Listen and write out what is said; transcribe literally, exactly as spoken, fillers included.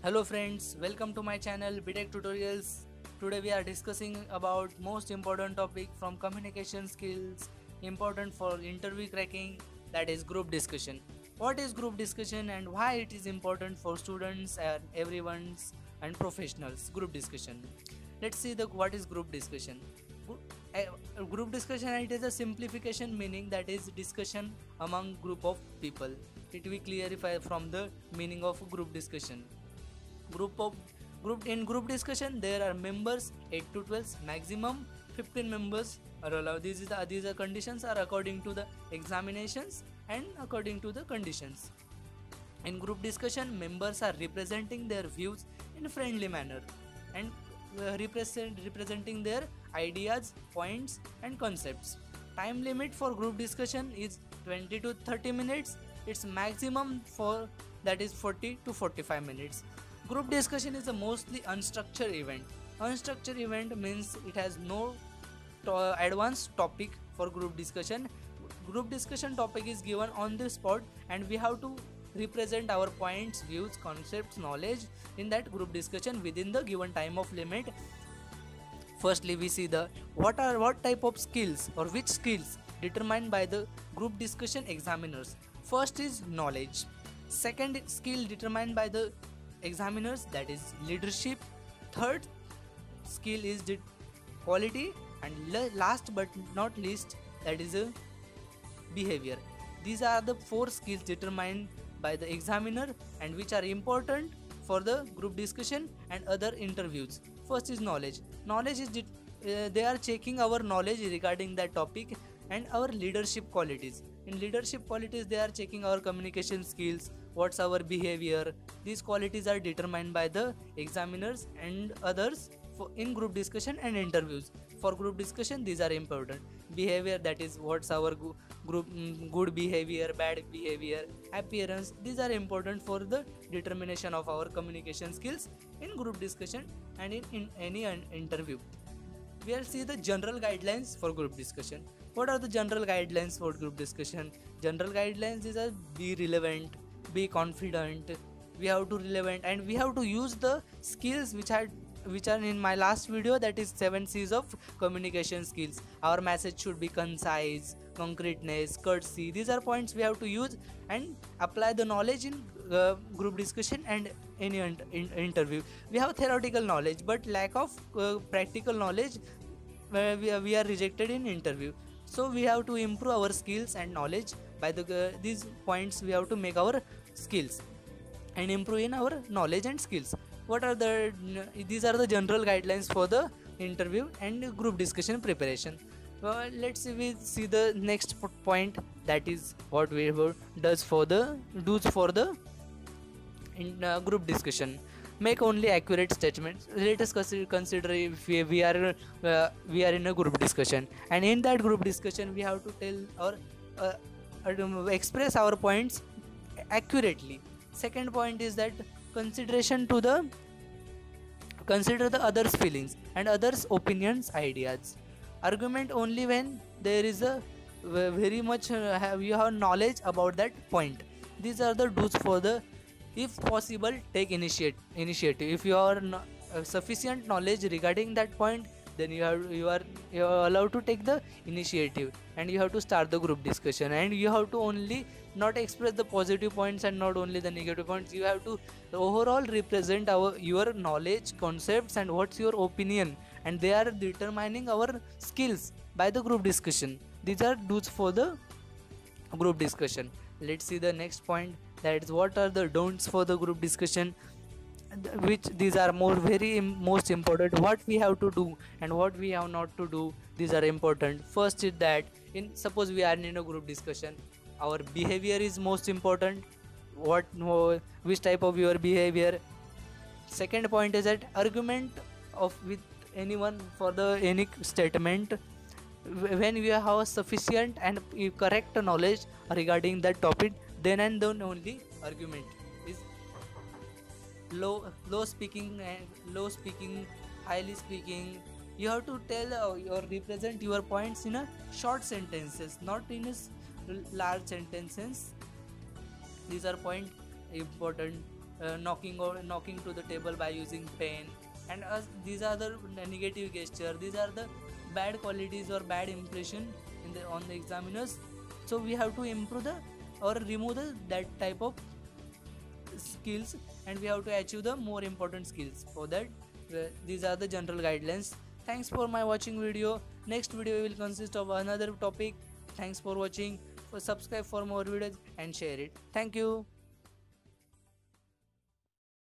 Hello friends, welcome to my channel Btech Tutorials. Today we are discussing about most important topic from communication skills important for interview cracking, that is group discussion. What is group discussion and why it is important for students and everyone's and professionals? Group discussion. Let's see the what is group discussion. A group discussion, it is a simplification meaning, that is discussion among group of people. It we clarify from the meaning of group discussion. Group of group in group discussion there are members eight to twelve, maximum fifteen members are allowed. These is the, these are conditions are according to the examinations and according to the conditions. In group discussion, members are representing their views in a friendly manner and uh, represent representing their ideas, points and concepts. Time limit for group discussion is twenty to thirty minutes. Its maximum for that is forty to forty-five minutes. Group discussion is a mostly unstructured event. Unstructured event means it has no to advanced topic for group discussion. Group discussion topic is given on the spot and we have to represent our points, views, concepts, knowledge in that group discussion within the given time of limit. Firstly, we see the what are what type of skills or which skills determined by the group discussion examiners. First is knowledge. Second skill determined by the examiners, that is leadership. Third skill is the quality, and last but not least, that is a behavior. These are the four skills determined by the examiner and which are important for the group discussion and other interviews. First is knowledge. Knowledge is uh, they are checking our knowledge regarding that topic and our leadership qualities. In leadership qualities, they are checking our communication skills, what's our behavior. These qualities are determined by the examiners and others for in group discussion and interviews. For group discussion, these are important. Behavior, that is what's our group good behavior, bad behavior, appearance. These are important for the determination of our communication skills in group discussion and in, in any interview. We'll see the general guidelines for group discussion. What are the general guidelines for group discussion? General guidelines is a be relevant, be confident. We have to relevant and we have to use the skills which are which are in my last video, that is seven C's of communication skills. Our message should be concise, concreteness, courtesy. These are points we have to use and apply the knowledge in uh, group discussion and any in in interview. We have theoretical knowledge but lack of uh, practical knowledge where we are, we are rejected in interview. So we have to improve our skills and knowledge by the uh, these points. We have to make our skills and improve in our knowledge and skills. What are the these are the general guidelines for the interview and group discussion preparation. Well, let's see we see the next point, that is what we does for the do's for the in uh, group discussion. Make only accurate statements. Let us consider if we, we are uh, we are in a group discussion and in that group discussion we have to tell or uh, uh, express our points accurately. Second point is that consideration to the consider the others' feelings and others' opinions, ideas. Argument only when there is a very much uh, have you have knowledge about that point. These are the do's for the, if possible, take initiate initiative. If you are no, uh, sufficient knowledge regarding that point, then you have you are you are allowed to take the initiative and you have to start the group discussion, and you have to only not express the positive points and not only the negative points. You have to overall represent our your knowledge, concepts and what's your opinion, and they are determining our skills by the group discussion. These are do's for the group discussion. Let's see the next point, that is what are the don'ts for the group discussion, which these are more very most important. What we have to do and what we have not to do, these are important. First is that in suppose we are in a group discussion, our behavior is most important. What which type of your behavior. Second point is that argument of with anyone for the any statement, when we have sufficient and correct knowledge regarding that topic, then and then only argument is low low speaking and low speaking, highly speaking. You have to tell uh, or represent your points in a short sentences, not in a large sentences. These are point important uh, knocking or knocking to the table by using pen, and uh, these are the negative gesture, these are the bad qualities or bad impression in the on the examiners. So we have to improve the or remove the that type of skills, and we have to achieve the more important skills. For that, uh, these are the general guidelines. Thanks for my watching video. Next video will consist of another topic. Thanks for watching. For subscribe for more videos and share it. Thank you.